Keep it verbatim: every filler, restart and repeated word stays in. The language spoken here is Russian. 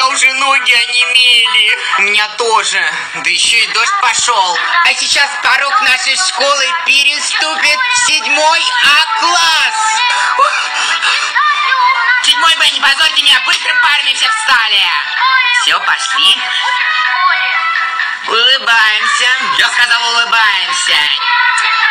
меня уже ноги онемели. У меня тоже. Да еще и дождь пошел. А сейчас порог нашей школы переступит седьмой А-класс. Седьмой Б, не позорьте меня, быстро парами все встали. Все, пошли. Улыбаемся. Я сказал, улыбаемся.